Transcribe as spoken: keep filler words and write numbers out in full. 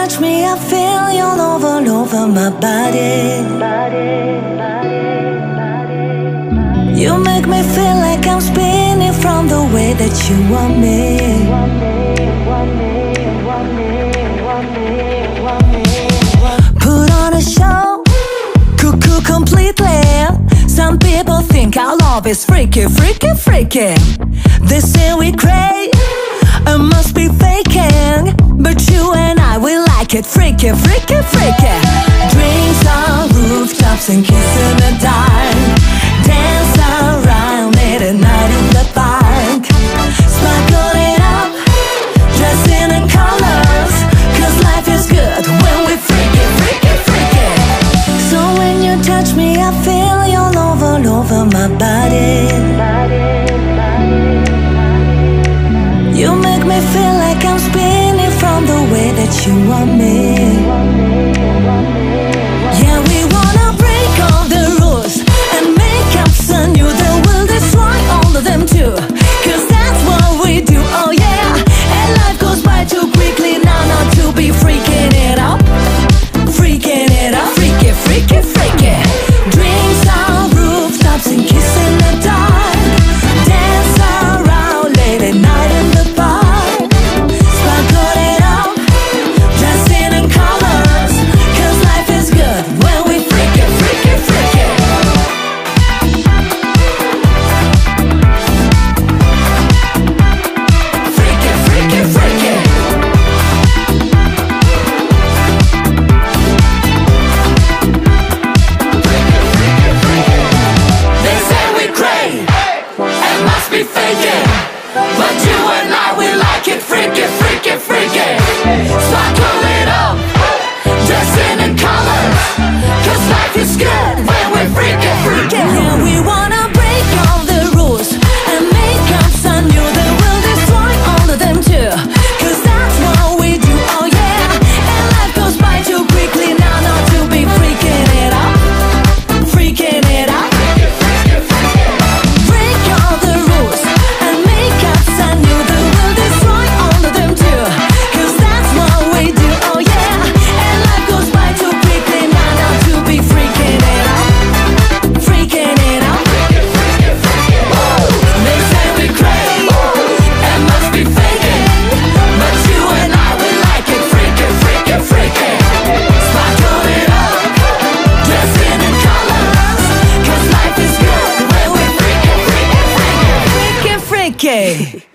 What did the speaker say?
touch me, I feel you all over, all over my body. You make me feel like I'm spinning from the way that you want me. Put on a show, cuckoo completely. Some people think our love is freaky, freaky, freaky. They say we cray, it must be faking. But you and I, we like it freaky, freaky, freaky. Drinks on rooftops and kiss in the dark. Dance around late at night in the park. Sparkle it up, dressing in colors. Cause life is good when we freaky, freaky, freaky. So when you touch me, I feel you all over, all over my body. You make me feel like I'm spinning from the way that you want me. Yeah, we wanna break all the rules and make up some new that will destroy all of them too. Cause that's what we do, oh yeah. And life goes by too quickly now not to be freaking it up. Freaking it up, freaky, freaky, freaky. Drinks on rooftops and kiss in the dark. Dance around late at night in the park. Sparkle it up, dressing in colors. Cause life is good when we freaky, freaky, freaky. Freaky, freaky, freaky. They say we cray, it must be faking. But you and I, we like it freaky, freaky, freaky. Sparkle it up, dressing in colors. Cause life is good when we're freaky, freaky. Yeah, we wanna break all the rules and make up some new that will destroy all of them too. Cause that's what we do, oh yeah. And life goes by too quickly now not to be freaking it up. Freaking it up. Break all the rules and make up some new that will destroy all of them too. Cause that's what we do, oh yeah. And life goes by too quickly now not to be freaking it up. Freaking it up. They say we crazy, it must be faking. But you and I, we like it freaky, freaky, freaky. Sparkle it up, dressing in colors. Cause life is good when we're freaky, freaky, freaky. Freaky, freaky.